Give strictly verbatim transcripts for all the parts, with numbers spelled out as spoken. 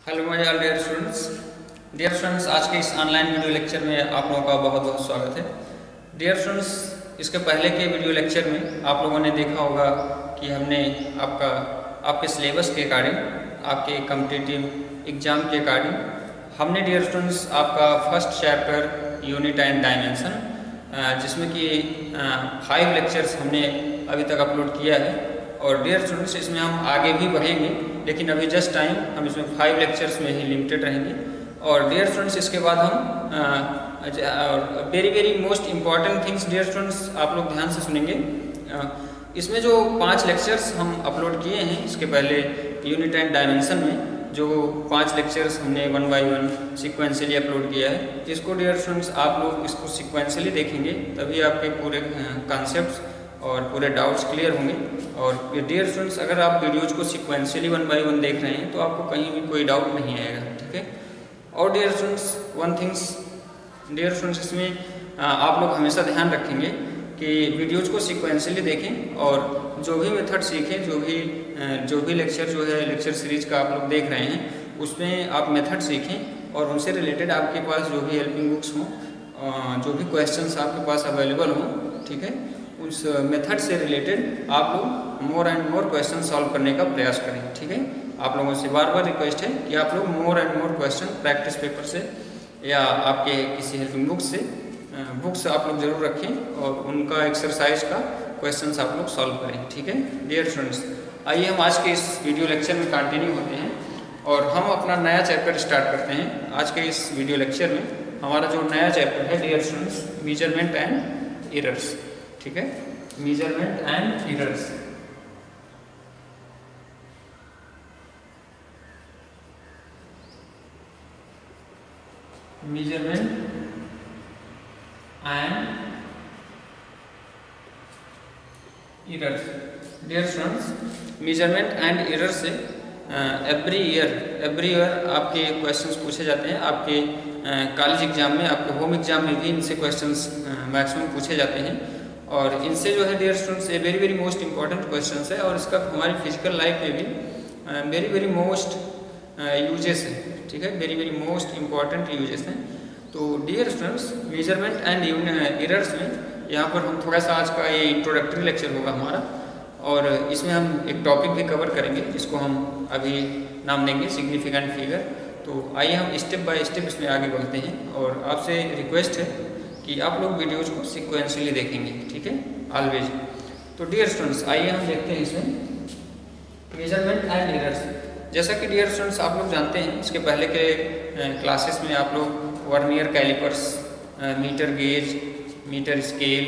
Hello my all dear students dear students आज के इस ऑनलाइन वीडियो लेक्चर में आप लोगों का बहुत बहुत स्वागत है। डियर स्टूडेंट्स, इसके पहले के वीडियो लेक्चर में आप लोगों ने देखा होगा कि हमने आपका आपके सिलेबस के अकॉर्डिंग, आपके कॉम्पिटिटिव एग्जाम के अकॉर्डिंग हमने डियर स्टूडेंट्स आपका first chapter unit and dimension, जिसमें कि फाइव लेक्चर्स हमने अभी तक अपलोड किया है। और डियर स्टूडेंट्स, इसमें हम आगे भी बढ़ेंगे, लेकिन अभी जस्ट टाइम हम इसमें फाइव लेक्चर्स में ही लिमिटेड रहेंगे। और डियर स्टूडेंट्स, इसके बाद हम very very most important things dear students आप लोग ध्यान से सुनेंगे। आ, इसमें जो पांच लेक्चर्स हम अपलोड किए हैं इसके पहले यूनिट एंड डायमेंशन में, जो पांच लेक्चर्स हमने one by one sequentially upload किया है, इसको डियर स्टूडेंट्स आप लोग इसको सिक्वेंशियली देखेंगे, तभी आपके पूरे कॉन्सेप्ट्स और पूरे डाउट्स क्लियर होंगे। और डियर स्टूडेंट्स, अगर आप वीडियोज़ को सिक्वेंशियली वन बाय वन देख रहे हैं तो आपको कहीं भी कोई डाउट नहीं आएगा, ठीक है। और dear students, one things dear students, इसमें आप लोग हमेशा ध्यान रखेंगे कि वीडियोज़ को सिक्वेंशियली देखें और जो भी मेथड सीखें, जो भी जो भी लेक्चर जो है लेक्चर सीरीज का आप लोग देख रहे हैं, उसमें आप मेथड सीखें और उनसे रिलेटेड आपके पास जो भी हेल्पिंग बुक्स हों, जो भी क्वेश्चंस आपके पास अवेलेबल हों, ठीक है, उस मेथड से रिलेटेड आप लोग more and more question solve करने का प्रयास करें, ठीक है। आप लोगों से बार बार रिक्वेस्ट है कि आप लोग more and more question practice paper से या आपके किसी हेल्पिंग बुक से बुक्स आप लोग जरूर रखें और उनका एक्सरसाइज का क्वेश्चंस आप लोग सॉल्व करें, ठीक है। डियर स्टूडेंट्स, आइए हम आज के इस वीडियो लेक्चर में कंटिन्यू होते हैं और हम अपना नया चैप्टर स्टार्ट करते हैं। आज के इस वीडियो लेक्चर में हमारा जो नया चैप्टर है dear students, measurement and errors, ठीक है, measurement and errors. Measurement and errors. Dear students, measurement and error से एवरी ईयर एवरी ईयर आपके क्वेश्चंस पूछे जाते हैं। आपके कॉलेज एग्जाम में, आपके होम एग्जाम में भी इनसे क्वेश्चंस मैक्सिमम पूछे जाते हैं और इनसे जो है डियर स्टूडेंट्स ये very very most important questions है और इसका हमारी फिजिकल लाइफ में भी वेरी वेरी मोस्ट यूजेस है, ठीक है, very very most important uses हैं। तो dear students, measurement and errors में यहाँ पर हम थोड़ा सा आज का ये इंट्रोडक्टरी लेक्चर होगा हमारा और इसमें हम एक टॉपिक भी कवर करेंगे जिसको हम अभी नाम देंगे सिग्निफिकेंट फिगर। तो आइए हम स्टेप बाय स्टेप इसमें आगे बढ़ते हैं और आपसे रिक्वेस्ट है कि आप लोग वीडियोज़ को सिक्वेंशियली देखेंगे, ठीक है, ऑलवेज। तो डियर स्टूडेंट्स, आइए हम देखते हैं इसमें मेजरमेंट एंड एरर्स। जैसा कि डियर स्टूडेंट्स आप लोग जानते हैं, इसके पहले के क्लासेस में आप लोग vernier callipers, metre gauge, metre scale,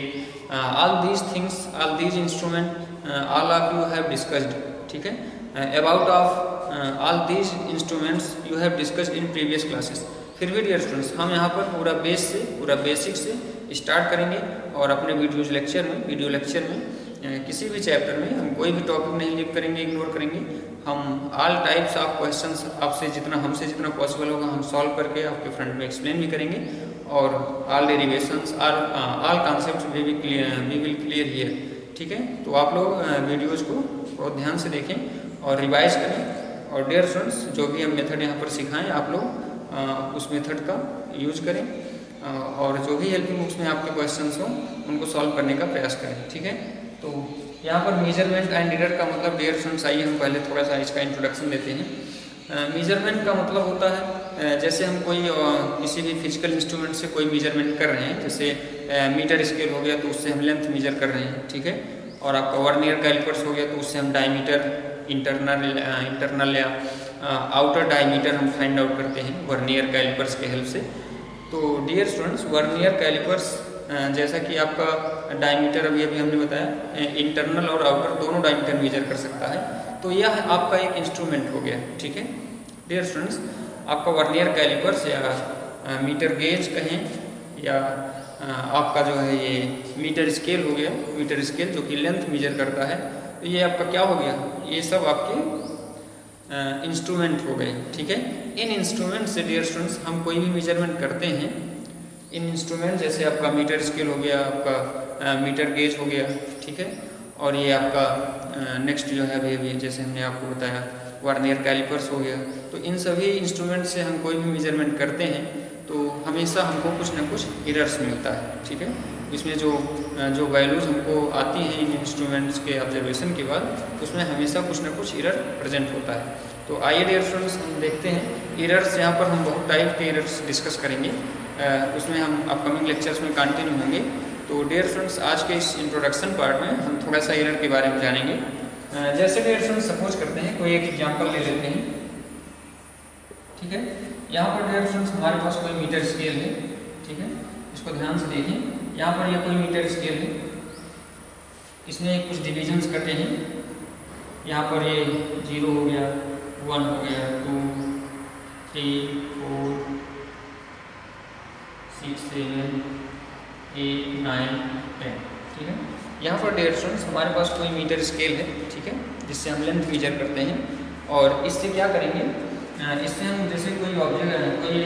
all these things, all these instrument all of you have discussed, ठीक है, about of all these instruments you have discussed in previous classes. फिर भी डियर स्टूडेंट्स, हम यहाँ पर पूरा बेस से, पूरा बेसिक से स्टार्ट करेंगे और अपने वीडियोज लेक्चर में वीडियो लेक्चर में किसी भी चैप्टर में हम कोई भी टॉपिक नहीं लीव करेंगे, इग्नोर करेंगे। हम ऑल टाइप्स ऑफ क्वेश्चंस आपसे जितना हमसे जितना पॉसिबल होगा हम सॉल्व करके आपके फ्रंट में एक्सप्लेन भी करेंगे और ऑल डेरिवेशंस और all concepts we will clear we will clear here, ठीक है। तो आप लोग वीडियोज़ को बहुत ध्यान से देखें और रिवाइज करें और डियर स्टूडेंट्स, जो भी हम मेथड यहाँ पर सिखाएं आप लोग आ, उस मेथड का यूज करें आ, और जो भी हेल्पिंग बुक्स में आपके क्वेश्चंस हों उनको सॉल्व करने का प्रयास करें, ठीक है। तो यहाँ पर मेजरमेंट एंड एरर का मतलब डियर स्टूडेंट्स, आइए हम पहले थोड़ा सा इसका इंट्रोडक्शन देते हैं। मेजरमेंट का मतलब होता है जैसे हम कोई किसी भी फिजिकल इंस्ट्रूमेंट से कोई मेजरमेंट कर रहे हैं, जैसे मीटर स्केल हो गया तो उससे हम लेंथ मेजर कर रहे हैं, ठीक है। और आपका वर्नियर कैलिपर्स हो गया तो उससे हम डायमीटर, इंटरनल इंटरनल या आउटर डायमीटर हम फाइंड आउट करते हैं वर्नियर कैलिपर्स के हेल्प से। तो डियर स्टूडेंट्स, वर्नियर कैलिपर्स जैसा कि आपका डायमीटर अभी अभी हमने बताया इंटरनल और आउटर दोनों डायमीटर मेजर कर सकता है, तो यह आपका एक इंस्ट्रूमेंट हो गया, ठीक है। डियर स्टूडेंट्स, आपका वर्नियर कैलिपर्स या मीटर गेज कहें या आपका जो है ये मीटर स्केल हो गया, मीटर स्केल जो कि लेंथ मेजर करता है, तो ये आपका क्या हो गया, ये सब आपके इंस्ट्रूमेंट हो गए, ठीक है। इन इंस्ट्रूमेंट से डियर स्टूडेंट्स हम कोई भी मेजरमेंट करते हैं, इन इंस्ट्रूमेंट जैसे आपका मीटर स्केल हो गया, आपका मीटर गेज हो गया, ठीक है, और ये आपका नेक्स्ट जो है अभी अभी जैसे हमने आपको बताया वर्नियर कैलिपर्स हो गया। तो इन सभी इंस्ट्रूमेंट से हम कोई भी मेजरमेंट करते हैं तो हमेशा हमको कुछ ना कुछ एरर्स मिलता है, ठीक है। इसमें जो जो वैल्यूज़ हमको आती हैं इन इंस्ट्रूमेंट्स के ऑब्जर्वेशन के बाद उसमें हमेशा कुछ ना कुछ एरर प्रेजेंट होता है। तो आइए डियर स्टूडेंट्स हम देखते हैं एरर्स। यहाँ पर हम बहुत टाइप के एरर्स डिस्कस करेंगे, उसमें हम अपकमिंग लेक्चर्स में कंटिन्यू होंगे। तो डियर स्टूडेंट्स आज के इस इंट्रोडक्शन पार्ट में हम थोड़ा सा एरर के बारे में जानेंगे। जैसे डियर स्टूडेंट्स सपोज करते हैं कोई एक एग्जाम्पल ले लेते हैं, ठीक है। यहाँ पर डियर स्टूडेंट्स हमारे पास कोई मीटर स्केल है, ठीक है। इसको ध्यान से देखें, यहाँ पर यह कोई मीटर स्केल है, इसमें कुछ डिविजन्स कटे हैं। यहाँ पर ये जीरो हो गया, वन हो गया, two, three, four, six, seven, eight, nine, ten, ठीक है। यहाँ पर डियर स्टूडेंट्स हमारे पास कोई मीटर स्केल है, ठीक है, जिससे हम लेंथ मेजर करते हैं। और इससे क्या करेंगे, इससे हम जैसे कोई ऑब्जेक्ट कोई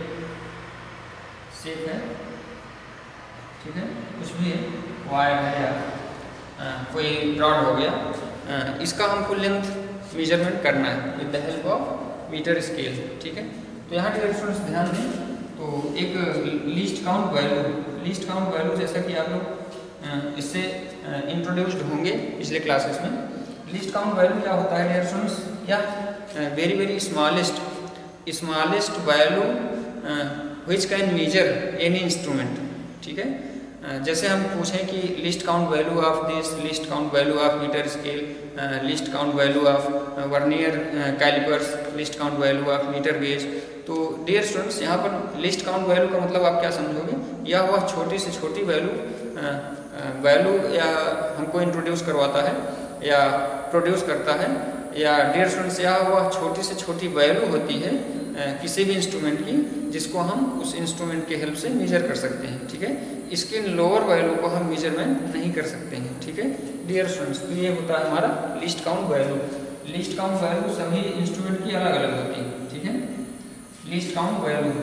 शेप है, ठीक है, कुछ भी है, वायर है या आ, कोई रॉड हो गया, आ, इसका हमको लेंथ मेजरमेंट करना है with the help of metre scale, ठीक है। तो यहाँ डियर स्टूडेंट्स ध्यान दें, तो एक least count value, least count value जैसा कि आप लोग इससे इंट्रोड्यूस्ड होंगे पिछले क्लासेस में। लीस्ट काउंट वैल्यू क्या होता है डियर स्टूडेंट्स, या very very smallest smallest value which can measure any instrument, ठीक है। जैसे हम पूछें कि least count value of this, least count value of metre scale, least count value of vernier callipers, least count value of metre gauge. तो dear students यहाँ पर list count value का मतलब आप क्या समझोगे, या वह छोटी से छोटी वैल्यू वैल्यू या हमको इंट्रोड्यूस करवाता है या प्रोड्यूस करता है, या डियर स्टूडेंट्स यहाँ वह छोटी से छोटी वैल्यू होती है किसी भी इंस्ट्रूमेंट की जिसको हम उस इंस्ट्रूमेंट के हेल्प से मेजर कर सकते हैं, ठीक है। इसके लोअर वैल्यू को हम मेजरमेंट नहीं कर सकते हैं, ठीक है डियर स्टूडेंट्स। तो ये होता है हमारा least count value. Least count value सभी इंस्ट्रूमेंट की अलग अलग होती है, ठीक है। Least count value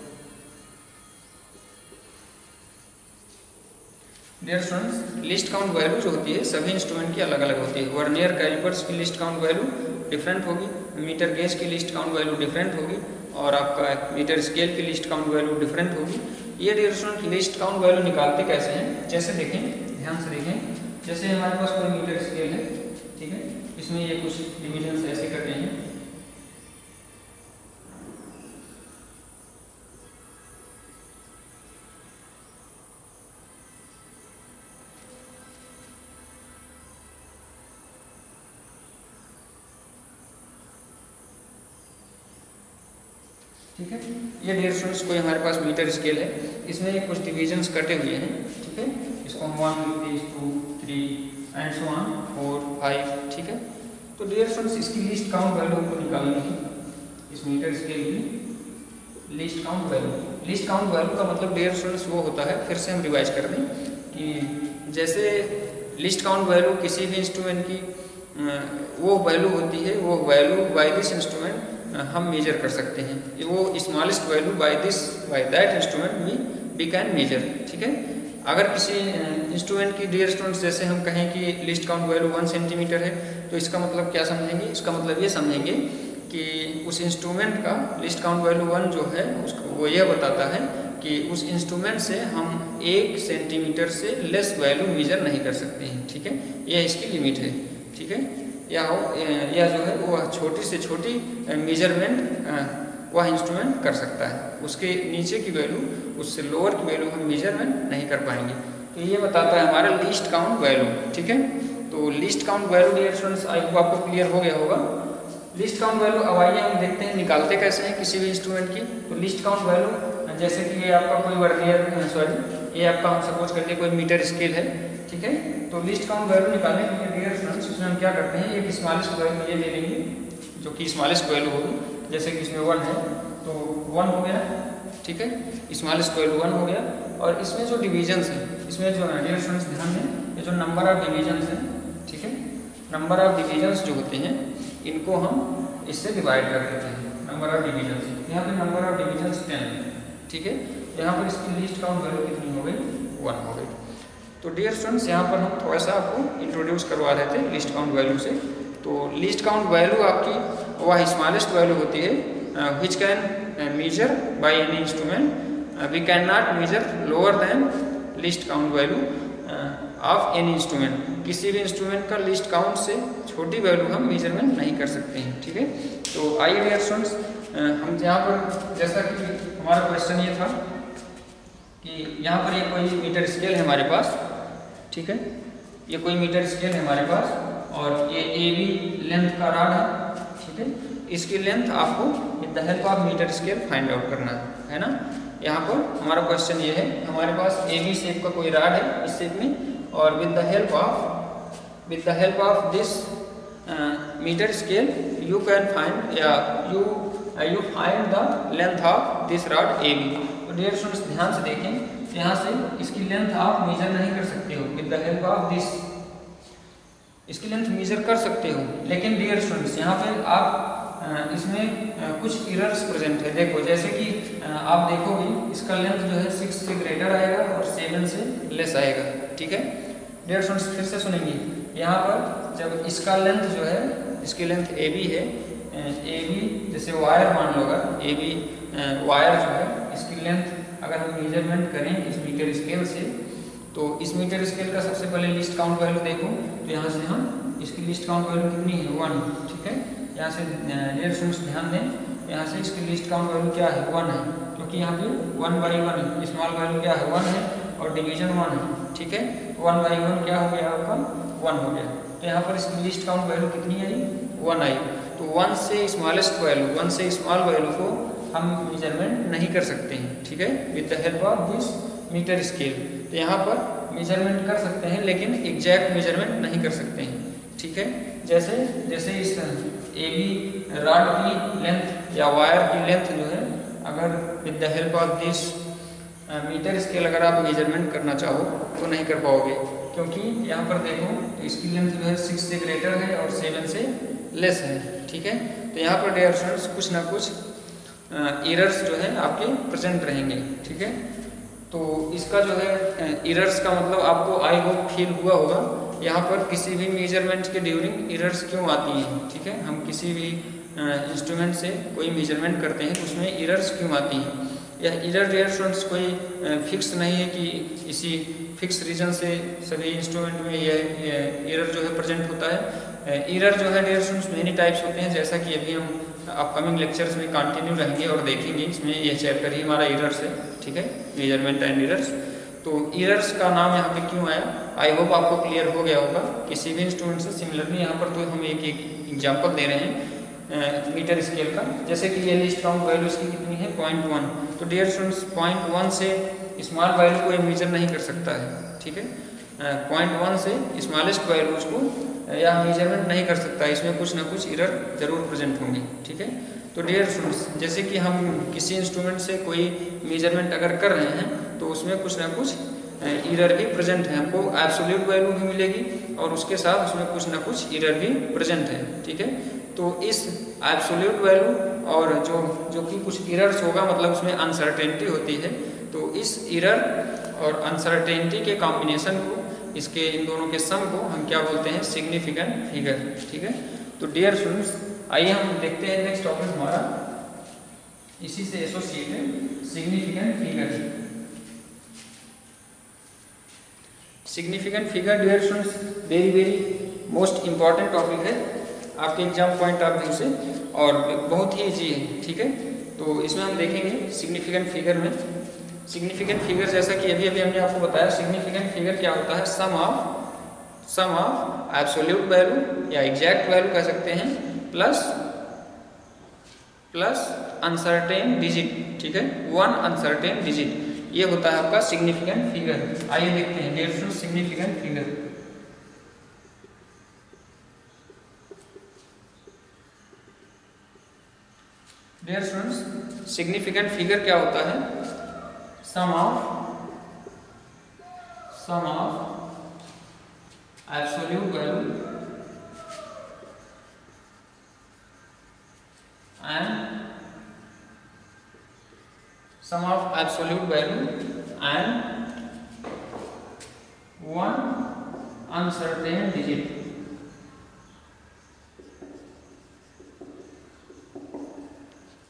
dear students, least count value जो होती है सभी इंस्ट्रूमेंट की अलग अलग होती है। वर्नियर कैलिपर्स की लिस्ट काउंट वैल्यू डिफरेंट होगी, मीटर गेज की लिस्ट काउंट वैल्यू डिफरेंट होगी, और आपका मीटर स्केल की लिस्ट काउंट वैल्यू डिफरेंट होगी। ये dear student least count value निकालते कैसे हैं, जैसे देखें, ध्यान से देखें। जैसे हमारे पास कोई मीटर स्केल है, ठीक है, इसमें ये कुछ डिविजन ऐसे करते हैं, ठीक है। ये डियर स्टूडेंट्स कोई हमारे पास मीटर स्केल है, इसमें कुछ डिविजन्स कटे हुए हैं, ठीक है। इसको हम one, two, three and so on, four, five, ठीक है। तो डियर स्टूडेंट्स इसकी लिस्ट काउंट वैल्यू हमको निकालनी है, इस मीटर स्केल की least count value. Least count value का मतलब डियर स्टूडेंट्स वो होता है, फिर से हम रिवाइज कर दें कि जैसे लिस्ट काउंट वैल्यू किसी भी इंस्ट्रूमेंट की वो वैल्यू होती है, वो वैल्यू बाय दिस इंस्ट्रूमेंट हम मेजर कर सकते हैं, वो smallest value by this by that instrument we we can measure, ठीक है। अगर किसी इंस्ट्रूमेंट की डियर स्टूडेंट्स जैसे हम कहें कि least count value one centimetre है, तो इसका मतलब क्या समझेंगे, इसका मतलब ये समझेंगे कि उस इंस्ट्रूमेंट का लिस्ट काउंट वैल्यू वन जो है उसको वो यह बताता है कि उस इंस्ट्रूमेंट से हम एक सेंटीमीटर से लेस वैल्यू मेजर नहीं कर सकते हैं, ठीक है। यह इसकी लिमिट है, ठीक है। या हो या जो है वो छोटी से छोटी मेजरमेंट वह इंस्ट्रूमेंट कर सकता है, उसके नीचे की वैल्यू, उससे लोअर की वैल्यू हम मेजरमेंट नहीं कर पाएंगे। तो ये बताता है हमारा लिस्ट काउंट वैल्यू, ठीक है। तो least count value dear students I hope आपको क्लियर हो गया होगा। लिस्ट काउंट वैल्यू अब आइए हम देखते हैं निकालते कैसे हैं किसी भी इंस्ट्रूमेंट की। तो लिस्ट काउंट वैल्यू जैसे कि ये आपका कोई वर्नियर सॉरी ये आपका हम सपोज करके कोई मीटर स्केल है, ठीक है। तो लिस्ट काउंट वैल्यू निकालने के लिए डियर स्टूडेंट्स इसमें हम क्या करते हैं, एक स्मॉलेस्ट वैल्यू ये ले लेंगे जो कि स्मॉलेस्ट वैल्यू होगी, जैसे कि इसमें वन है तो वन हो गया, ठीक है, स्मॉलेस्ट वैल्यू वन हो गया। और इसमें जो डिविजन्स हैं, इसमें जो डियर स्टूडेंट्स ध्यान दें, ये जो नंबर ऑफ डिविजन्स हैं, ठीक है, नंबर ऑफ डिविजन्स जो होते हैं इनको हम इससे डिवाइड कर देते हैं, नंबर ऑफ डिविजन्स। यहाँ पे नंबर ऑफ डिविजन्स टेन, ठीक है। यहाँ पर इसकी लिस्ट काउंट वैल्यू कितनी हो गई, वन हो गई। तो डियर स्टूडेंट्स यहाँ पर हम थोड़ा सा आपको इंट्रोड्यूस करवा रहे थे लिस्ट काउंट वैल्यू से। तो लीस्ट काउंट वैल्यू आपकी वह स्मॉलेस्ट वैल्यू होती है which can measure by any instrument. We can not measure lower than least count value of any instrument. किसी भी इंस्ट्रूमेंट का लीस्ट काउंट से छोटी वैल्यू हम मेजरमेंट नहीं कर सकते हैं, ठीक है। तो आइए डियर स्टूडेंट्स, हम यहाँ पर जैसा कि हमारा क्वेश्चन ये था कि यहाँ पर ये कोई मीटर स्केल है हमारे पास, ठीक है, ये कोई मीटर स्केल है हमारे पास और ये ए बी लेंथ का रॉड है, ठीक है। इसकी लेंथ आपको with the help of metre scale find out करना है, है ना। यहाँ पर हमारा क्वेश्चन ये है, हमारे पास ए बी शेप का कोई रॉड है इस शेप में, और with the help of with the help of this metre scale you can find या you you find the length of this rod A B. तो डियर स्टूडेंट्स ध्यान से देखें, यहाँ से इसकी लेंथ आप मेजर नहीं कर सकते हो with the help of this, इसकी लेंथ मेजर कर सकते हो, लेकिन डियर स्टूडेंट्स यहाँ पे आप इसमें कुछ इरर्स प्रेजेंट है। देखो जैसे कि आप देखोगे इसका लेंथ जो है सिक्स से ग्रेटर आएगा और सेवन से लेस आएगा, ठीक है। डियर स्टूडेंट्स फिर से सुनेंगे, यहाँ पर जब इसका लेंथ जो है, इसकी लेंथ ए बी है, ए बी जैसे वायर मान लो, अगर ए बी वायर जो है इसकी लेंथ अगर हम मेजरमेंट करें इस मीटर स्केल से, तो इस मीटर स्केल का सबसे पहले लिस्ट काउंट वैल्यू देखो, तो यहाँ से हम इसकी लिस्ट काउंट वैल्यू कितनी है, वन, ठीक है। यहाँ से डियर स्टूडेंट्स ध्यान दें, यहाँ से इसकी लिस्ट काउंट वैल्यू क्या है, वन है, क्योंकि यहाँ पे वन बाई वन है, स्मॉल वैल्यू क्या है, वन है, और डिवीजन वन है, ठीक है। वन बाई वन क्या हो गया आपका, वन हो गया। तो यहाँ पर इसकी लिस्ट काउंट वैल्यू कितनी आई, वन आई। तो वन से स्मॉलेस्ट वैल्यू, वन से स्मॉल वैल्यू को हम मेजरमेंट नहीं कर सकते हैं, ठीक है, with the help of this metre scale. तो यहाँ पर मेजरमेंट कर सकते हैं लेकिन एग्जैक्ट मेजरमेंट नहीं कर सकते हैं, ठीक है। जैसे जैसे इस ए बी रॉड की लेंथ या वायर की लेंथ जो है, अगर with the help of this metre scale अगर आप मेजरमेंट करना चाहो तो नहीं कर पाओगे, क्योंकि यहाँ पर देखो इसकी लेंथ जो है सिक्स से ग्रेटर है और सेवन से लेस है, ठीक है। तो यहाँ पर डियर स्टूडेंट्स कुछ ना कुछ एरर्स जो है आपके प्रेजेंट रहेंगे, ठीक है। तो इसका जो है एरर्स का मतलब आपको आई होप फील हुआ होगा, यहाँ पर किसी भी मेजरमेंट के ड्यूरिंग एरर्स क्यों आती हैं, ठीक है। हम किसी भी इंस्ट्रूमेंट से कोई मेजरमेंट करते हैं तो उसमें एरर्स क्यों आती हैं। यह एरर डियर स्टूडेंट्स कोई फिक्स नहीं है कि इसी फिक्स रीजन से सभी इंस्ट्रूमेंट में यह एरर जो है प्रेजेंट होता है। एरर जो है डियर स्टूडेंट्स मेनी टाइप्स होते हैं, जैसा कि अभी हम अपकमिंग लेक्चर्स में कंटिन्यू रहेंगे और देखेंगे, इसमें यह चैप्टर ही हमारा एरर्स है, ठीक है, मेजरमेंट एंड एरर्स। तो एरर्स का नाम यहाँ पे क्यों आया, आई होप आपको क्लियर हो गया होगा। किसी भी इंस्ट्रूमेंट से सिमिलरली यहाँ पर तो हम एक एक एग्जाम्पल दे रहे हैं मीटर स्केल का, जैसे कि ये लिस्ट काउंट वैल्यू इसकी कितनी है, पॉइंट वन। तो डियर स्टूडेंट्स पॉइंट वन से स्मॉल वैल्यू को मेजर नहीं कर सकता है, ठीक है। पॉइंट वन से स्मॉलेस्ट वैल्यूज को या मेजरमेंट नहीं कर सकता, इसमें कुछ ना कुछ एरर जरूर प्रेजेंट होंगे, ठीक है। तो डियर स्टूडेंट्स जैसे कि हम किसी इंस्ट्रूमेंट से कोई मेजरमेंट अगर कर रहे हैं तो उसमें कुछ ना कुछ एरर भी प्रेजेंट है, हमको एब्सोल्यूट वैल्यू भी मिलेगी और उसके साथ उसमें कुछ ना कुछ एरर भी प्रेजेंट है, ठीक है। तो इस एब्सोल्यूट वैल्यू और जो जो कि कुछ एरर्स होगा, मतलब उसमें अनसर्टेनिटी होती है, तो इस एरर और अनसर्टेनिटी के कॉम्बिनेशन को, इसके इन दोनों के सम को हम क्या बोलते हैं, सिग्निफिकेंट फिगर, ठीक है। तो डियर स्टूडेंट्स आइए हम देखते हैं नेक्स्ट टॉपिक हमारा इसी से associated significant figure. Significant figure dear students very very most important topic है आपके एग्जाम पॉइंट ऑफ व्यू से और बहुत ही ईजी है, ठीक है। तो इसमें हम देखेंगे सिग्निफिकेंट फिगर में, सिग्निफिकेंट फिगर जैसा कि अभी अभी हमने आपको बताया, सिग्निफिकेंट फिगर क्या होता है, sum of sum of absolute value या एग्जैक्ट वैल्यू कह सकते हैं प्लस प्लस अनसर्टेन डिजिट, ठीक है, वन अनसर्टेन डिजिट, ये होता है आपका सिग्निफिकेंट फिगर। आइए देखते हैं dear students significant figure. Dear students significant figure क्या होता है, sum of sum of absolute value and sum of absolute value and one uncertain digit,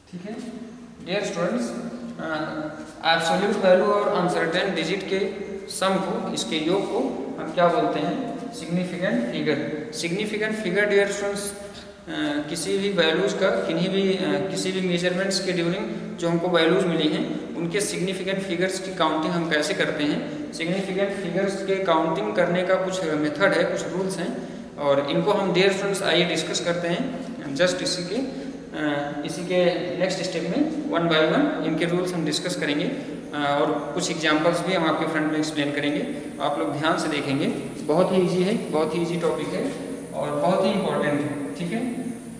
ठीक है। डियर स्टूडेंट्स, एब्सोल्यूट वैल्यू और अनसर्टेन डिजिट के सम को, इसके योग को हम क्या बोलते हैं? Significant figure. Significant figure dear students किसी भी वैल्यूज़ का, किन्हीं भी uh, किसी भी मेजरमेंट्स के ड्यूरिंग जो हमको वैल्यूज़ मिली हैं उनके सिग्निफिकेंट फिगर्स की काउंटिंग हम कैसे करते हैं। सिग्निफिकेंट फिगर्स के काउंटिंग करने का कुछ मेथड है, कुछ रूल्स हैं, और इनको हम डियर स्टूडेंट्स आइए डिस्कस करते हैं। जस्ट इसी के uh, इसी के नेक्स्ट स्टेप में वन बाय वन इनके रूल्स हम डिस्कस करेंगे, uh, और कुछ एग्जांपल्स भी हम आपके फ्रंट में एक्सप्लेन करेंगे। आप लोग ध्यान से देखेंगे, बहुत ही ईजी है, बहुत ही ईजी टॉपिक है और बहुत ही इंपॉर्टेंट है। ठीक है,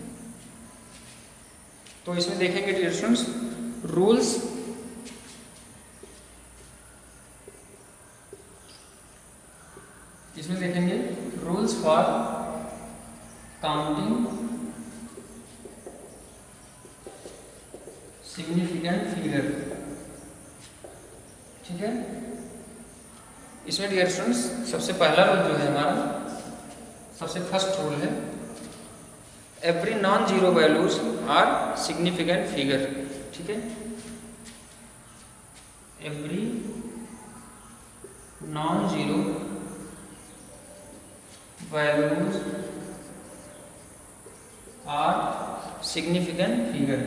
तो इसमें देखेंगे डियर स्टूडेंट्स रूल्स, इसमें देखेंगे rules for counting significant figure. ठीक है, इसमें डियर स्टूडेंट्स सबसे पहला रूल जो है हमारा, सबसे फर्स्ट रूल है, every non zero values are significant figure. ठीक है, every non zero values are significant figure.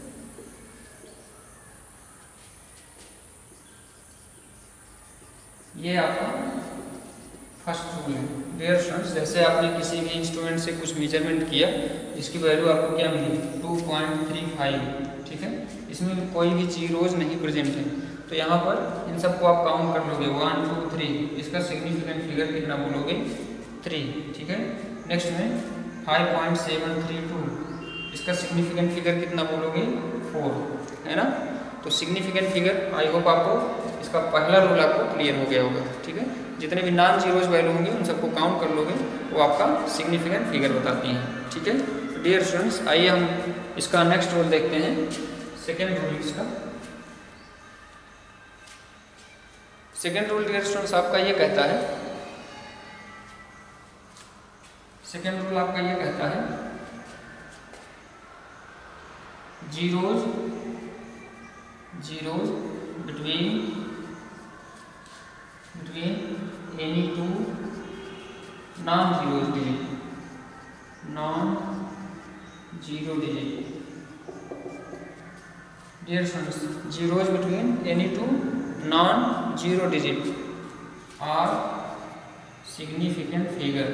ये आपका फर्स्ट रूल है डियर स्टूडेंट्स। जैसे आपने किसी भी इंस्ट्रूमेंट से कुछ मेजरमेंट किया, इसकी वैल्यू आपको क्या मिली? Two point three five. ठीक है, इसमें कोई भी जीरोज नहीं प्रेजेंट है, तो यहाँ पर इन सबको आप काउंट कर लोगे, वन टू थ्री, इसका सिग्निफिकेंट फिगर कितना बोलोगे? थ्री। ठीक है, नेक्स्ट में five point seven three two, इसका सिग्निफिकेंट फिगर कितना बोलोगे? फोर, है ना। तो सिग्निफिकेंट फिगर, आई होप आपको इसका पहला रूल आपको क्लियर हो गया होगा। ठीक है, जितने भी नॉन जीरोज वैल्यू होंगे उन सबको काउंट कर लोगे, वो आपका सिग्निफिकेंट फिगर बताती हैं। ठीक है, डियर स्टूडेंट्स आइए हम इसका नेक्स्ट रूल देखते हैं, सेकेंड रूल इसका। सेकेंड रूल डियर स्टूडेंट्स आपका ये कहता है, सेकेंड रूल आपका ये कहता है, zeros zeros between between any two non zero digit, non zero digit. Dear students, zeros between any two non zero digit are significant figure,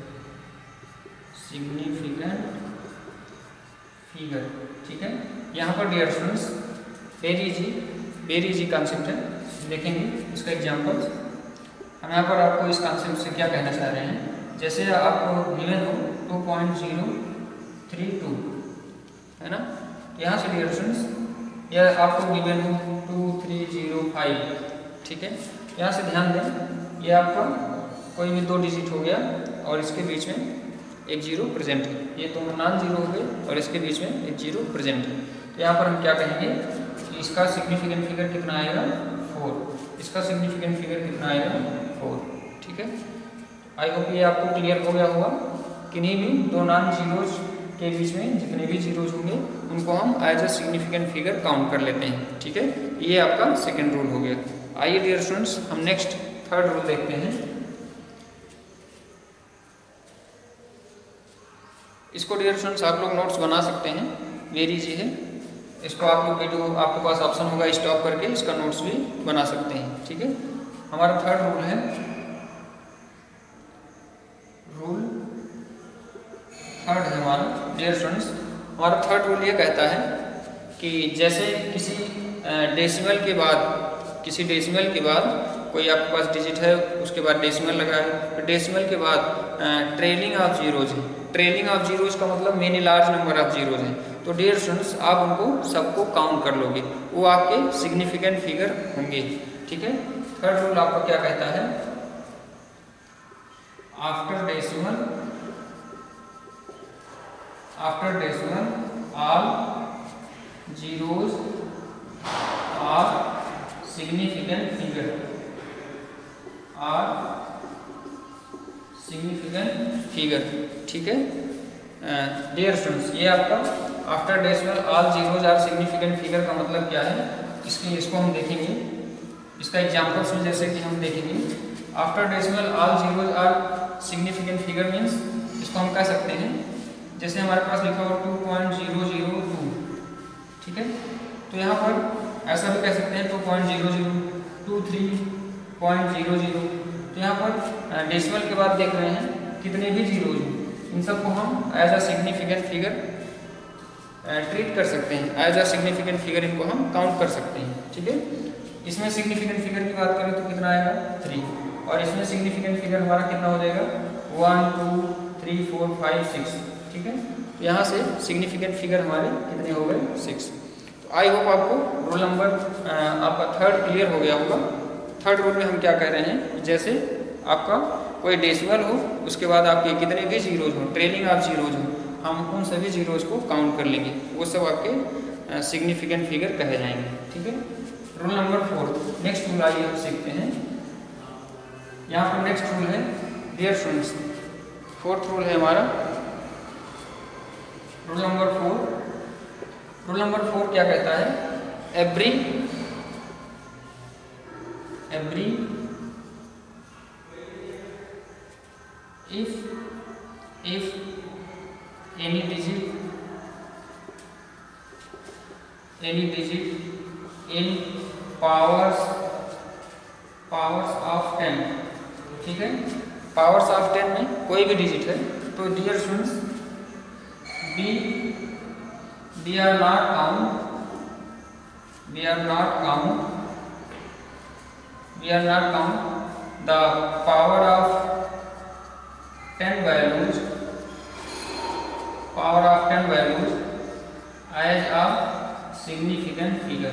significant figure. ठीक है, यहाँ पर dear students very easy, very easy concept है, देखेंगे इसका examples. हम यहाँ पर आपको इस कॉन्सेप्ट से क्या कहना चाह रहे हैं, जैसे आपको गिवन हो two point zero three two, है ना, तो यहाँ से डियर स्टूडेंट्स यह आपको गिवन हो टू थ्री जीरो फाइव। ठीक है, यहाँ से ध्यान दें, ये आपका कोई भी दो डिजिट हो गया और इसके बीच में एक जीरो प्रेजेंट है, ये दोनों नॉन जीरो हो गए और इसके बीच में एक जीरो प्रेजेंट है। तो यहाँ पर हम क्या कहेंगे कि इसका सिग्निफिकेंट फिगर कितना आएगा? फोर। इसका सिग्निफिकेंट फिगर कितना आएगा? फोर। ठीक है, आई होप ये आपको क्लियर हो गया होगा। किन्हीं भी दो नॉन जीरोज के बीच में जितने भी जीरोज होंगे उनको हम as a significant figure count कर लेते हैं। ठीक है, ये आपका सेकेंड रूल हो गया। आइए डियर स्टूडेंट्स हम नेक्स्ट थर्ड रूल देखते हैं। इसको डियर स्टूडेंट्स आप लोग नोट्स बना सकते हैं, वेरी इजी है। इसको आप लोग वीडियो, आपके पास ऑप्शन होगा स्टॉप करके इसका नोट्स भी बना सकते हैं। ठीक है, हमारा थर्ड रूल है, रूल थर्ड है हमारा डियर स्टूडेंट्स, हमारा थर्ड रूल ये कहता है कि जैसे किसी डेसिमल के बाद, किसी डेसिमल के बाद कोई आपके पास डिजिट है, उसके बाद डेसिमल लगा है, तो डेसिमल के बाद ट्रेलिंग ऑफ जीरोज है। ट्रेलिंग ऑफ जीरोज का मतलब many large number of zeros हैं, तो डियर स्टूडेंट्स आप उनको सबको काउंट कर लोगे, वो आपके सिग्निफिकेंट फिगर होंगे। ठीक है, थर्ड रूल आपका क्या कहता है, after decimal, after decimal all zeros are significant figure, are significant figure. ठीक है, डियर स्टूडेंट्स, ये आपका after decimal all zeros are significant figure का मतलब क्या है, इसके इसको हम देखेंगे। इसका एग्जाम्पल्स में जैसे कि हम देखेंगे, after decimal all zeros are significant figure means इसको हम कह सकते हैं, जैसे हमारे पास लिखा हुआ two point zero zero two, ठीक है, तो यहाँ पर ऐसा भी कह सकते हैं two point zero zero two three point zero zero. तो यहाँ पर डेसिमल के बाद देख रहे हैं कितने भी जीरो हैं, इन सबको हम as a significant figure treat कर सकते हैं, एज अ सिग्निफिकेंट फिगर इनको हम काउंट कर सकते हैं, ठीक है। इसमें सिग्निफिकेंट फिगर की बात करें तो कितना आएगा थ्री, और इसमें सिग्निफिकेंट फिगर हमारा कितना हो जाएगा one two three four five six, ठीक है। तो यहाँ से सिग्निफिकेंट फिगर हमारे कितने हो गए सिक्स। तो आई होप आपको रूल नंबर आपका थर्ड क्लियर हो गया होगा। थर्ड रूल में हम क्या कह रहे हैं, जैसे आपका कोई डेसिमल हो, उसके बाद आपके कितने भी जीरोज हो, ट्रेलिंग ऑफ जीरोज हो, हम उन सभी जीरोज को काउंट कर लेंगे, वो सब आपके सिग्निफिकेंट फिगर कहे जाएंगे, ठीक है। Rule number four, next rule आइए हम सीखते हैं। यहाँ पर नेक्स्ट रूल है डियर स्टूडेंट्स, फोर्थ रूल है हमारा rule number four. Rule number four क्या कहता है, every every if if any digit any digit in powers powers of ten, ठीक है, पावर्स ऑफ टेन में कोई भी डिजिट है, तो dear students be we are not count we are not count we are not count the power of ten values power of ten values as a significant figure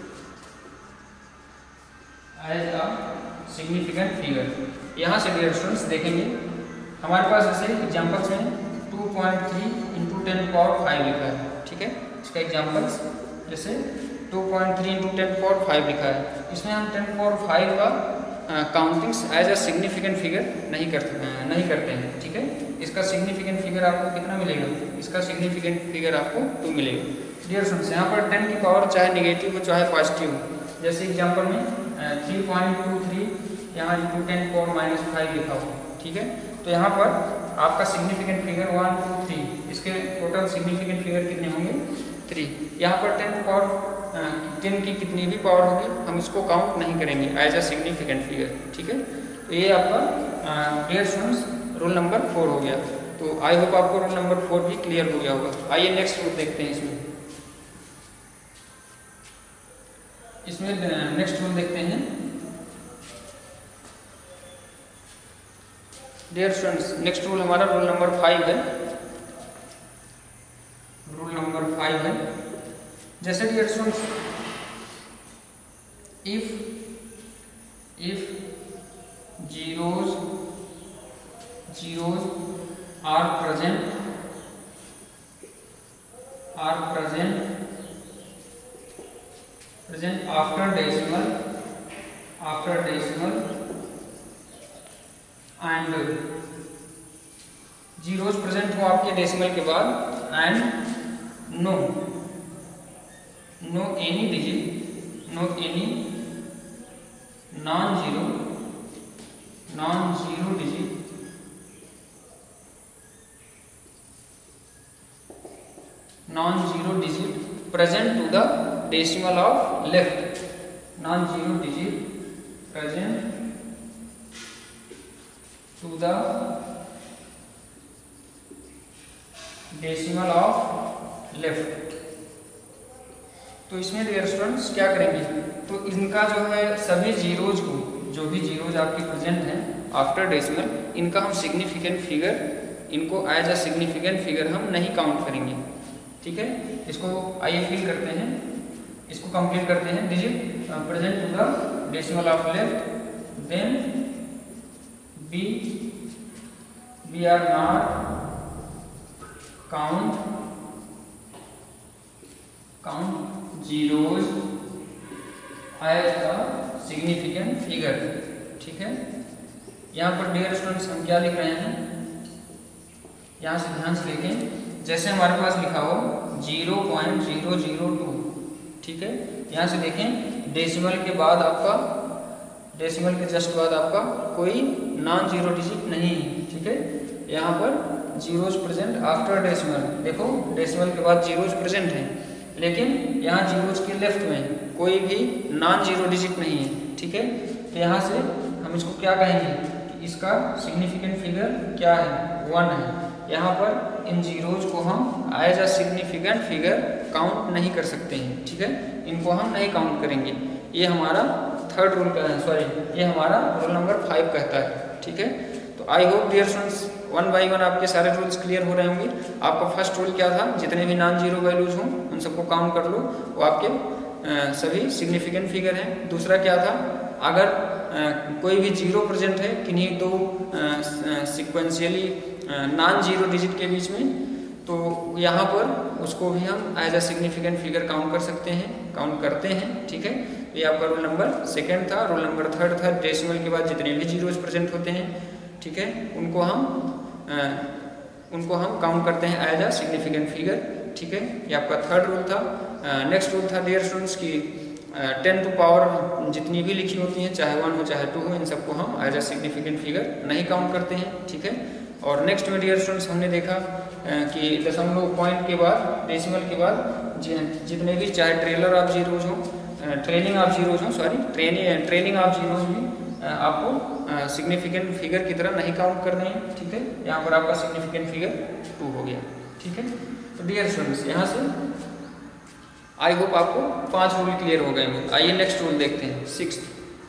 as a significant figure। यहाँ से dear students देखेंगे हमारे पास जैसे examples में two point three into ten power five लिखा है, ठीक है। इसका एग्जांपल्स जैसे two point three into ten power five लिखा है, इसमें हम टेन पावर फाइव का countings as a significant figure नहीं करते uh, नहीं करते हैं, ठीक है। इसका सिग्निफिकेंट फिगर आपको कितना मिलेगा, इसका सिग्निफिकेंट फिगर आपको टू मिलेगा। डियर स्टूडेंट्स, यहाँ पर टेन की पावर चाहे नेगेटिव हो चाहे पॉजिटिव हो, जैसे एग्जांपल में थ्री पॉइंट टू थ्री यहाँ into ten power minus five लिखा हो, ठीक है। तो यहाँ पर आपका significant figure one two three, इसके टोटल सिग्निफिकेंट फिगर कितने होंगे थ्री। यहाँ पर टेन पावर टेन की कितनी भी पावर होगी हम इसको काउंट नहीं करेंगे एज अ सिग्निफिकेंट फिगर, ठीक है। तो ये आपका dear students rule number four हो गया। तो आई होप आपको रूल नंबर फोर भी क्लियर हो गया होगा। आइए नेक्स्ट रूल देखते हैं। इसमें इसमें नेक्स्ट रूल देखते हैं डियर स्टूडेंट्स। नेक्स्ट रूल हमारा रूल नंबर फाइव है। रूल नंबर फाइव है जैसे dear students, if if zeros zeros are present are present present after decimal after decimal and zeros present हो आपके डेसिमल के बाद, and no no any digit no any non zero non zero digit non zero digit present to the decimal of left, non zero digit present to the decimal of left. तो इसमें dear students क्या करेंगे, तो इनका जो है सभी zeros को, जो भी जीरोज आपके प्रेजेंट हैं आफ्टर डेसिमल, इनका हम सिग्निफिकेंट फिगर, इनको एज अ सिग्निफिकेंट फिगर हम नहीं काउंट करेंगे, ठीक है। इसको आइए फिल करते हैं, इसको कंप्लीट करते हैं। Digit present to the decimal of left, then be we are not count count zeros as a significant figure, ठीक है। यहाँ पर डियर स्टूडेंट्स हम क्या लिख रहे हैं, यहाँ से ध्यान से देखें, जैसे हमारे पास लिखा हो zero point zero zero two, ठीक है। यहाँ से देखें डेसिमल के बाद आपका, डेसिमल के जस्ट बाद आपका कोई नॉन जीरो डिजिट नहीं है, ठीक है। यहाँ पर जीरोज प्रेजेंट आफ्टर डेसिमल, देखो डेसिमल के बाद जीरोज प्रेजेंट हैं, लेकिन यहाँ जीरोज के लेफ्ट में कोई भी नॉन जीरो डिजिट नहीं है, ठीक है। तो यहाँ से हम इसको क्या कहेंगे कि इसका सिग्निफिकेंट फिगर क्या है, वन है। यहाँ पर इन जीरोज को हम as a significant figure count नहीं कर सकते हैं, ठीक है। इनको हम नहीं काउंट करेंगे। ये हमारा थर्ड रूल का है, सॉरी ये हमारा रूल नंबर फाइव कहता है, ठीक है। तो I hope dear students one by one आपके सारे रूल्स क्लियर हो रहे होंगे। आपका फर्स्ट रूल क्या था, जितने भी नॉन जीरो वैल्यूज हों उन सबको काउंट कर लो, वो आपके आ, सभी सिग्निफिकेंट फिगर हैं। दूसरा क्या था, अगर आ, कोई भी जीरो प्रेजेंट है किन्हीं दो सिक्वेंशियली नॉन जीरो डिजिट के बीच में, तो यहाँ पर उसको भी हम as a significant figure count कर सकते हैं, काउंट करते हैं, ठीक है। ये आपका रूल नंबर सेकेंड था। रूल नंबर थर्ड था, डेसिमल के बाद जितने भी जीरोज प्रेजेंट होते हैं, ठीक है, उनको हम आ, उनको हम काउंट करते हैं एज अ सिग्निफिकेंट फिगर, ठीक है। ये आपका थर्ड रूल था। नेक्स्ट रूल था डियर स्टूडेंट्स की टेन टू पावर जितनी भी लिखी होती हैं, चाहे वन हो चाहे टू हो, इन सबको हम एज अ सिग्निफिकेंट फिगर नहीं काउंट करते हैं, ठीक है। और नेक्स्ट में डियर स्टूडेंट्स हमने देखा कि दशमलव पॉइंट के बाद, डेसिमल के बाद जितने भी चाहे ट्रेलर ऑफ जीरोज हो, ट्रेलिंग ऑफ जीरोज हो, sorry training trailing of zeros भी आपको सिग्निफिकेंट फिगर की तरह नहीं काउंट करने हैं, ठीक है। यहाँ पर आपका सिग्निफिकेंट फिगर टू हो गया, ठीक है। तो डियर स्टूडेंट्स यहाँ से आई होप आपको पांच रूल क्लियर हो गए हैं। आइए नेक्स्ट रूल देखते हैं, सिक्स्थ।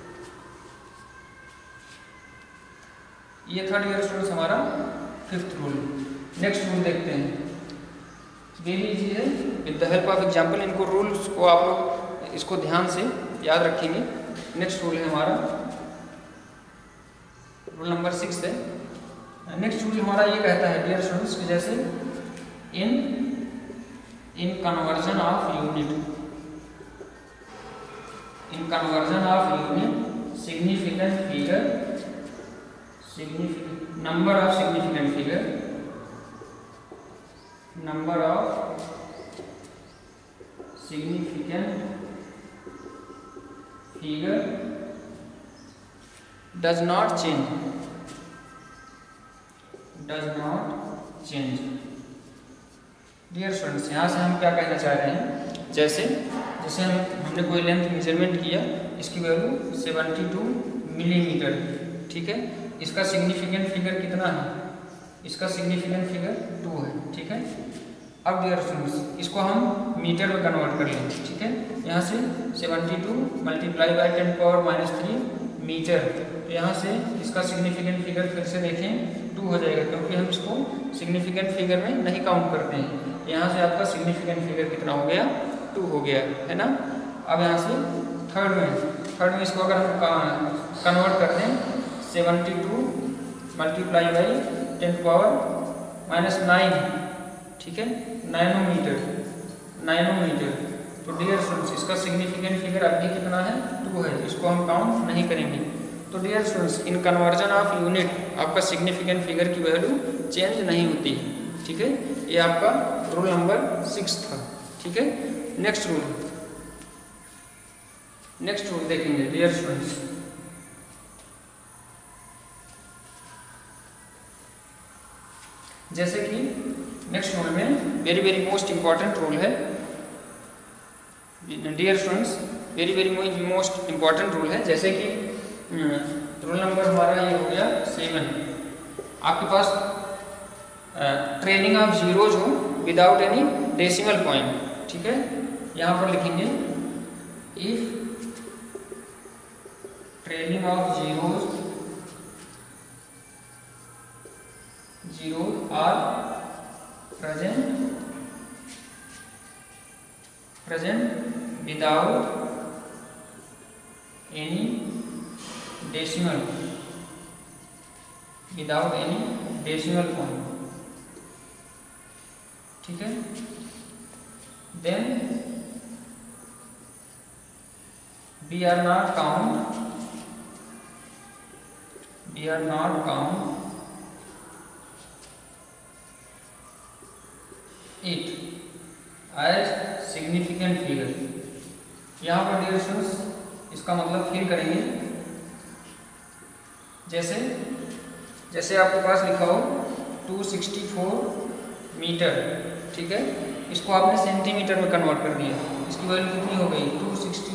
ये था डियर स्टूडेंट्स हमारा फिफ्थ रूल। नेक्स्ट रूल देखते हैं, वेरी इजी है, with the help of example. इनको रूल्स को आप लोग इसको ध्यान से याद रखेंगे। नेक्स्ट रूल है हमारा रूल नंबर सिक्स है। नेक्स्ट रूल हमारा ये कहता है डियर स्टूडेंट्स कि जैसे in in conversion of unit, in conversion of unit significant figure, significant number of significant figure, number of significant figure does not change, does not change। Dear students यहाँ से हम क्या कहना चाह रहे हैं, जैसे जैसे हम हमने कोई लेंथ मेजरमेंट किया, इसकी वैल्यू सेवेंटी टू मिलीमीटर, ठीक है। इसका सिग्निफिकेंट फिगर कितना है, इसका सिग्निफिकेंट फिगर टू है, ठीक है। अब डियर स्टूडेंट्स इसको हम मीटर में कन्वर्ट कर लेंगे, ठीक है। यहाँ से seventy two multiply by ten power minus three metre, तो यहाँ से इसका सिग्निफिकेंट फिगर फिर से देखें टू हो जाएगा, क्योंकि हम इसको सिग्निफिकेंट फिगर में नहीं काउंट करते हैं। यहाँ से आपका सिग्निफिकेंट फिगर कितना हो गया, टू हो गया, है ना। अब यहाँ से थर्ड में थर्ड में इसको अगर हम कन्वर्ट करते हैं, seventy two multiply by ten power minus nine, ठीक है, नाइनोमीटर, नाइनोमीटर। तो डियर स्टूडेंट्स इसका सिग्निफिकेंट फिगर अभी कितना है, टू है, इसको हम काउंट नहीं करेंगे। तो dear students in conversion of unit आपका सिग्निफिकेंट फिगर की वैल्यू चेंज नहीं होती है, ठीक है। ये आपका रूल नंबर सिक्स था, ठीक है। नेक्स्ट रूल, नेक्स्ट रूल देखेंगे डियर स्टूडेंट्स, जैसे कि नेक्स्ट रूल में very very most important rule है dear students, very very most important rule है। जैसे कि रूल नंबर हमारा ये हो गया सेवन, आपके पास ट्रेलिंग ऑफ जीरोज हो विदाउट एनी डेसिमल पॉइंट, ठीक है। यहाँ पर लिखेंगे if trailing of zeros zeros are present present without any decimal, without any decimal point, ठीक है। Then we are not count, we are not count it as significant figure. यहाँ पर dear students इसका मतलब फिल करेंगे, जैसे जैसे आपके पास लिखा हो टू सिक्सटी फोर मीटर, ठीक है, इसको आपने सेंटीमीटर में कन्वर्ट कर दिया, इसकी वैल्यू कितनी हो गई टू सिक्सटी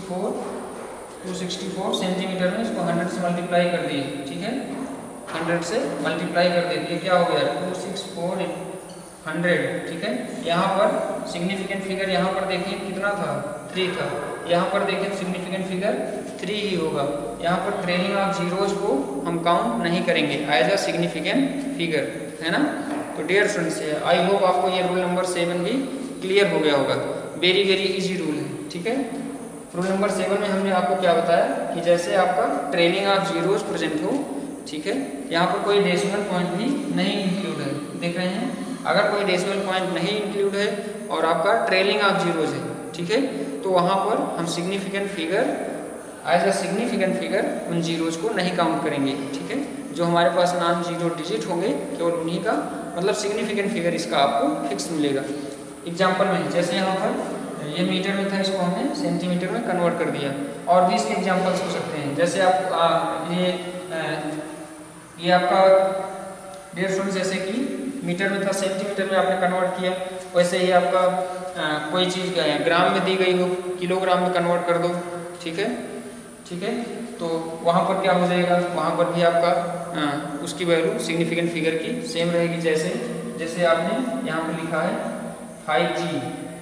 फोर सेंटीमीटर में, इसको हंड्रेड से मल्टीप्लाई कर दिए, ठीक है, हंड्रेड से मल्टीप्लाई कर देते क्या हो गया टू सिक्स फोर हंड्रेड, ठीक है। यहाँ पर सिग्निफिकेंट फिगर यहाँ पर देखिए कितना था थ्री था, यहाँ पर देखें सिग्निफिकेंट फिगर थ्री ही होगा। यहाँ पर ट्रेलिंग ऑफ जीरोज को हम काउंट नहीं करेंगे एज अ सिग्निफिकेंट फिगर, है ना। तो डियर स्टूडेंट्स आई होप आपको ये रूल नंबर सेवन भी क्लियर हो गया होगा। वेरी वेरी इजी रूल है, ठीक है। रूल नंबर सेवन में हमने आपको क्या बताया कि जैसे आपका ट्रेलिंग ऑफ जीरोज प्रेजेंट हो, ठीक है, यहाँ पर कोई डेसिमल पॉइंट भी नहीं इंक्लूड है, देख रहे हैं, अगर कोई डेसिमल पॉइंट नहीं इंक्लूड है और आपका ट्रेलिंग ऑफ जीरोज है, ठीक है, तो वहाँ पर हम significant figure as a significant figure उन जीरोज को नहीं काउंट करेंगे, ठीक है। जो हमारे पास नॉन जीरो डिजिट होंगे केवल उन्हीं का मतलब सिग्निफिकेंट फिगर इसका आपको फिक्स मिलेगा। एग्जाम्पल में जैसे यहाँ पर ये मीटर में था, इसको हमने सेंटीमीटर में कन्वर्ट कर दिया, और भी इसके एग्जाम्पल्स हो सकते हैं। जैसे आप आ, ये आ, ये आपका डेढ़ सौ जैसे कि मीटर में था सेंटीमीटर में आपने कन्वर्ट किया, वैसे ही आपका आ, कोई चीज़ ग्राम में दी गई हो किलोग्राम में कन्वर्ट कर दो, ठीक है, ठीक है, तो वहाँ पर क्या हो जाएगा, वहाँ पर भी आपका आ, उसकी वैल्यू सिग्निफिकेंट फिगर की सेम रहेगी। जैसे जैसे आपने यहाँ पर लिखा है फाइव जी,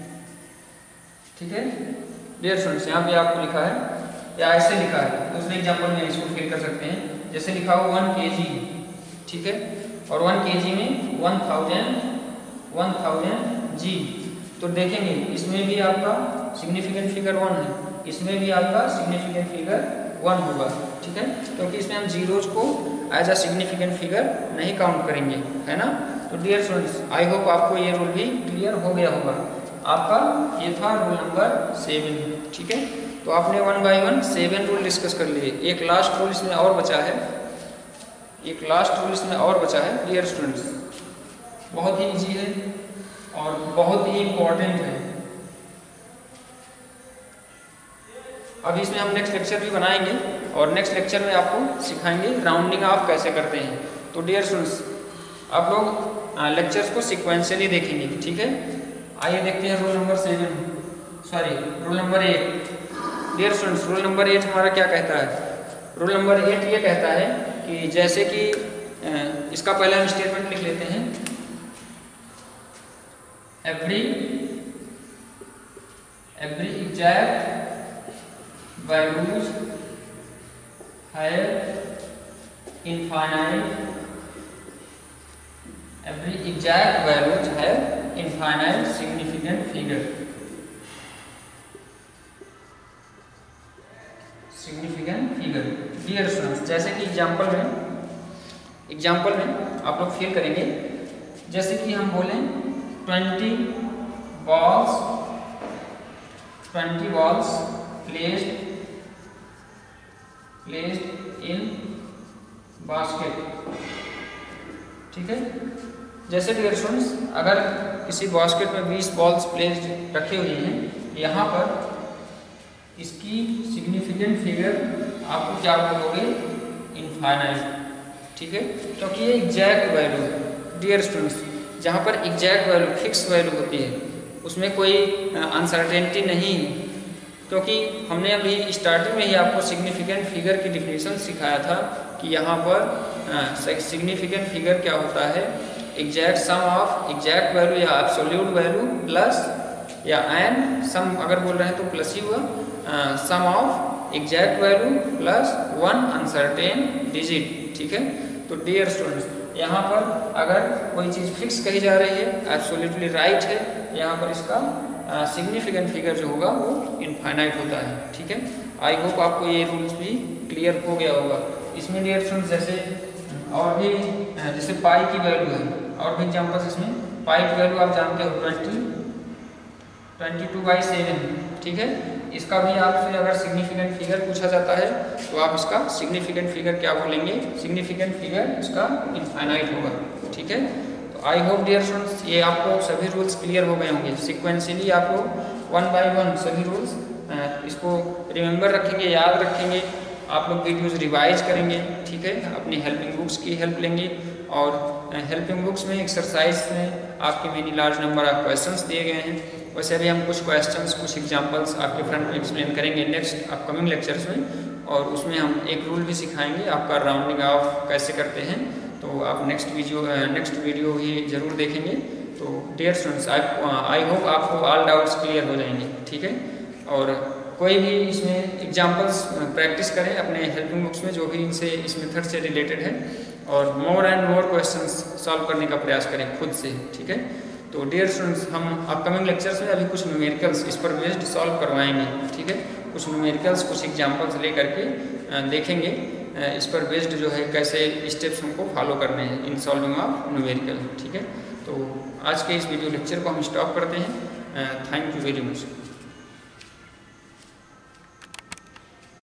ठीक है, डियर स्टूडेंट्स यहाँ पे आपको लिखा है या ऐसे लिखा है, दूसरे एग्जाम्पल में इसको फिल कर सकते हैं। जैसे लिखा हो वन के जी, ठीक है, और वन के जी में one thousand one thousand G, तो देखेंगे इसमें भी आपका सिग्निफिकेंट फिगर वन है, इसमें भी आपका सिग्निफिकेंट फिगर वन होगा, ठीक है, क्योंकि इसमें हम जीरोज को एज अ सिग्निफिकेंट फिगर नहीं काउंट करेंगे, है ना। तो डियर स्टूडेंट्स आई होप आपको ये रूल भी क्लियर हो गया होगा। आपका ये था रूल नंबर सेवन, ठीक है। तो आपने one by one seven rule discuss कर लिए। एक लास्ट रूल इसमें और बचा है, एक लास्ट रूल इसमें और बचा है डियर स्टूडेंट्स, बहुत ही इजी है और बहुत ही इम्पोर्टेंट है। अभी इसमें हम नेक्स्ट लेक्चर भी बनाएंगे और नेक्स्ट लेक्चर में आपको सिखाएंगे राउंडिंग ऑफ कैसे करते हैं। तो डियर स्टूडेंट्स आप लोग लेक्चर्स को सिक्वेंशियली देखेंगे, ठीक है। आइए देखते हैं rule number seven, sorry rule number eight. Dear students rule number eight हमारा क्या कहता है, रूल नंबर एट ये कहता है कि जैसे कि इसका पहले हम स्टेटमेंट लिख लेते हैं, every every exact values have infinite every exact values have infinite significant figure significant figure dear students जैसे कि एग्जांपल में एग्जांपल में आप लोग फील करेंगे, जैसे कि हम बोलें twenty balls twenty balls placed placed in basket, ठीक है। जैसे डियर स्टूडेंट्स अगर किसी बास्केट में बीस बॉल्स प्लेस्ड रखे हुए हैं, यहाँ पर इसकी सिग्निफिकेंट फिगर आपको क्या बोलोगे इनफाइनाइट, ठीक है, क्योंकि ये एग्जैक्ट वैल्यू है डियर स्टूडेंट्स। जहाँ पर एग्जैक्ट वैल्यू फिक्स वैल्यू होती है उसमें कोई अनसर्टेनिटी नहीं है, क्योंकि हमने अभी स्टार्टिंग में ही आपको सिग्निफिकेंट फिगर की डिफिनेशन सिखाया था कि यहाँ पर सिग्निफिकेंट फिगर क्या होता है, exact sum of exact value या एब्सोल्यूट वैल्यू प्लस या एंड सम अगर बोल रहे हैं तो प्लस ही हुआ, sum of exact value plus one uncertain digit, ठीक है। तो डियर स्टूडेंट्स यहाँ पर अगर कोई चीज़ फिक्स कही जा रही है, एब्सोल्युटली राइट है, यहाँ पर इसका सिग्निफिकेंट uh, फिगर जो होगा वो इनफाइनाइट होता है, ठीक है। आई होप आपको ये रूल्स भी क्लियर हो गया होगा। इसमें डियर स्टूडेंट्स जैसे और भी जैसे पाई की वैल्यू है, और भी एग्जांपल्स इसमें पाई की वैल्यू आप जानते हो twenty twenty two by seven, ठीक है। इसका भी आपसे अगर सिग्निफिकेंट फिगर पूछा जाता है तो आप इसका सिग्निफिकेंट फिगर क्या बोलेंगे, सिग्निफिकेंट फिगर इसका इनफाइनाइट होगा, ठीक है। तो तो आई होप डियर स्टूडेंट्स ये आपको सभी रूल्स क्लियर हो गए होंगे। सिक्वेंशियली आप लोग वन बाय वन सभी रूल्स इसको रिमेंबर रखेंगे, याद रखेंगे, आप लोग वीडियोज़ रिवाइज करेंगे, ठीक है। अपनी हेल्पिंग बुक्स की हेल्प लेंगे और हेल्पिंग बुक्स में एक्सरसाइज में आपके many large number of questions दिए गए हैं। वैसे अभी हम कुछ क्वेश्चंस, कुछ एग्जांपल्स आपके फ्रंट में एक्सप्लेन करेंगे नेक्स्ट अपकमिंग लेक्चर्स में, और उसमें हम एक रूल भी सिखाएंगे आपका राउंडिंग ऑफ कैसे करते हैं। तो आप नेक्स्ट वीडियो नेक्स्ट वीडियो ही जरूर देखेंगे। तो डियर स्टूडेंट्स, आई होप आपको ऑल डाउट्स क्लियर हो जाएंगे, ठीक है। और कोई भी इसमें एग्जांपल्स प्रैक्टिस करें अपने हेल्पिंग बुक्स में जो भी इनसे इस मेथड से रिलेटेड है, और more and more questions solve करने का प्रयास करें खुद से, ठीक है। तो डियर स्टूडेंट्स, हम अपकमिंग लेक्चर्स में अभी कुछ न्यूमेरिकल्स इस पर बेस्ड सॉल्व करवाएंगे, ठीक है। कुछ न्यूमेरिकल्स, कुछ एग्जांपल्स ले करके देखेंगे इस पर बेस्ड जो है कैसे स्टेप्स हमको फॉलो करने हैं इन सॉल्विंग ऑफ न्यूमेरिकल, ठीक है। तो आज के इस वीडियो लेक्चर को हम स्टॉप करते हैं। Thank you very much.